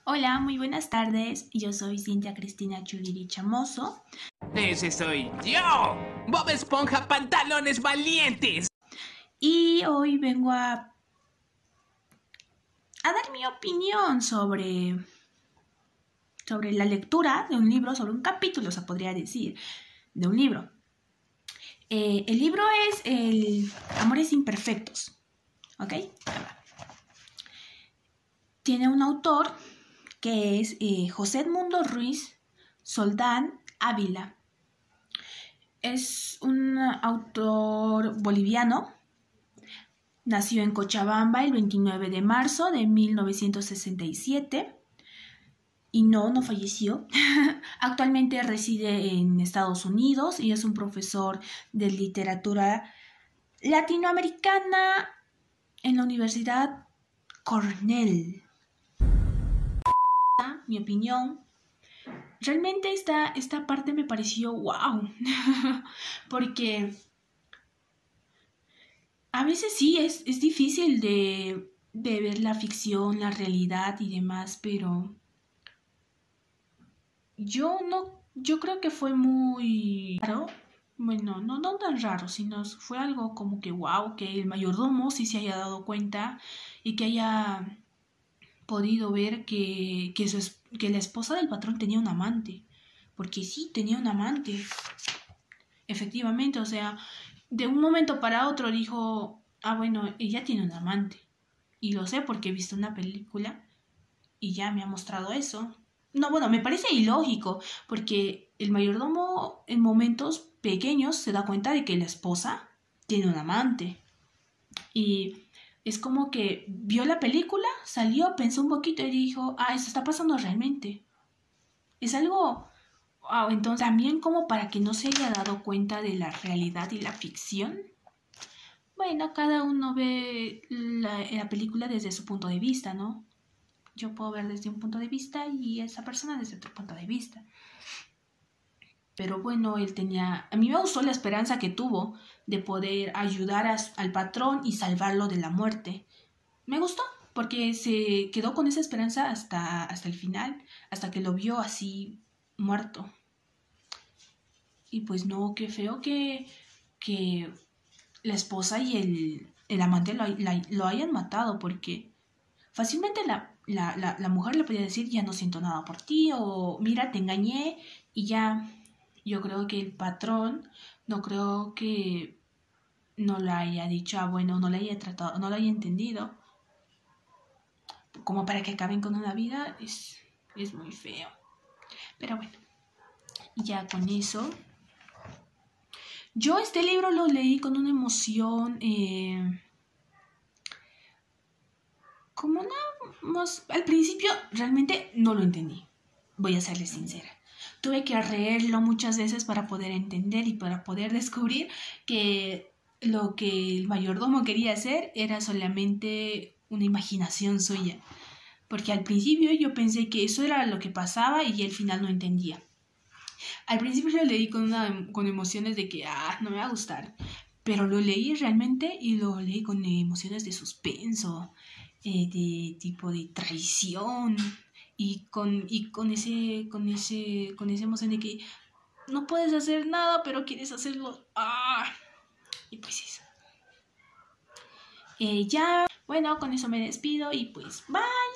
Hola, muy buenas tardes. Yo soy Cintia Cristina Chuliri Chamoso. ¡Ese soy yo! ¡Bob Esponja Pantalones Valientes! Y hoy vengo a dar mi opinión sobre la lectura de un libro, sobre un capítulo, se podría decir, de un libro. El libro es el Amores Imperfectos, ¿ok? Tiene un autor que es José Edmundo Ruiz Soldán Ávila. Es un autor boliviano. Nació en Cochabamba el 29 de marzo de 1967 y no falleció. Actualmente reside en Estados Unidos y es un profesor de literatura latinoamericana en la Universidad Cornell. Mi opinión, realmente esta parte me pareció wow, porque a veces sí es difícil de ver la ficción, la realidad y demás, pero yo creo que fue muy raro. Bueno, no tan raro, sino fue algo como que wow, que el mayordomo sí se haya dado cuenta y que haya podido ver que la esposa del patrón tenía un amante. Porque sí, tenía un amante. Efectivamente, o sea, de un momento para otro dijo, bueno, ella tiene un amante. Y lo sé porque he visto una película y ya me ha mostrado eso. No, bueno, me parece ilógico, porque el mayordomo en momentos pequeños se da cuenta de que la esposa tiene un amante. Y es como que vio la película, salió, pensó un poquito y dijo, esto está pasando realmente. Es algo... Wow, entonces también como para que no se haya dado cuenta de la realidad y la ficción. Bueno, cada uno ve la película desde su punto de vista, ¿no? Yo puedo ver desde un punto de vista y esa persona desde otro punto de vista. Pero bueno, a mí me gustó la esperanza que tuvo de poder ayudar al patrón y salvarlo de la muerte. Me gustó, porque se quedó con esa esperanza hasta el final, hasta que lo vio así muerto. Y pues no, qué feo que la esposa y el amante lo hayan matado, porque fácilmente la mujer le podía decir, ya no siento nada por ti, o mira, te engañé, y ya. Yo creo que el patrón, no creo que no le haya dicho, bueno, no le haya tratado, no le haya entendido. Como para que acaben con una vida, es muy feo. Pero bueno, ya con eso. Yo este libro lo leí con una emoción, como al principio realmente no lo entendí, voy a serles sincera. Tuve que leerlo muchas veces para poder entender y para poder descubrir que lo que el mayordomo quería hacer era solamente una imaginación suya. Porque al principio yo pensé que eso era lo que pasaba y al final no entendía. Al principio lo leí con emociones de que, no me va a gustar. Pero lo leí realmente y lo leí con emociones de suspenso, de tipo de traición y con esa emoción de que no puedes hacer nada pero quieres hacerlo. Y pues eso. Ya, bueno, con eso me despido y pues bye.